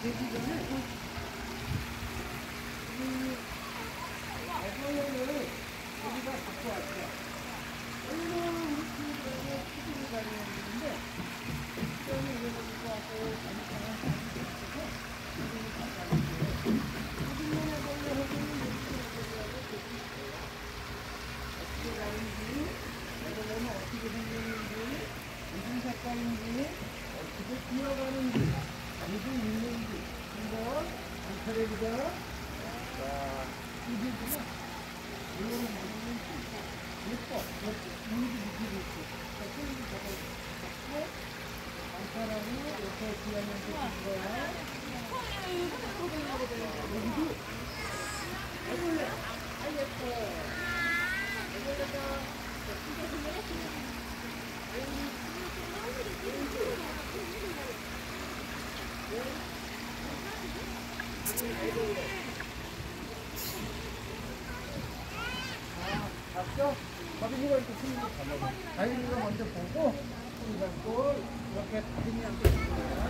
되기 전에 애벌레를 우리가 갖고 왔죠. 오늘은 우리 친구들하고 수준이 다니는데 수준이 이거 갖고 왔고 잘못하면 있어서 수준이 가져왔는데 수준만 애벌레하고는 이렇게 애벌레하고 되게 있어요. 어떻게 다른지 애벌레는 어떻게 생겼는지 무슨 색깔인지 어떻게 뛰어가는지 어디서 있는지 한번 관찰해보자. 자, 이게구나. 이거는 뭐냐면 예뻐. 이미지 느끼고 있고. 자, 소리를 잡고 관찰하고 이렇게 뒤하면서 준 거야. 여기도 애벌레. 아, 예뻐. 애벌레가 봤죠? 다빈이가 이렇게 손으로 잡아봐. 다빈이가 먼저 보고 손 잡고 이렇게 다빈이한테 주는 거야.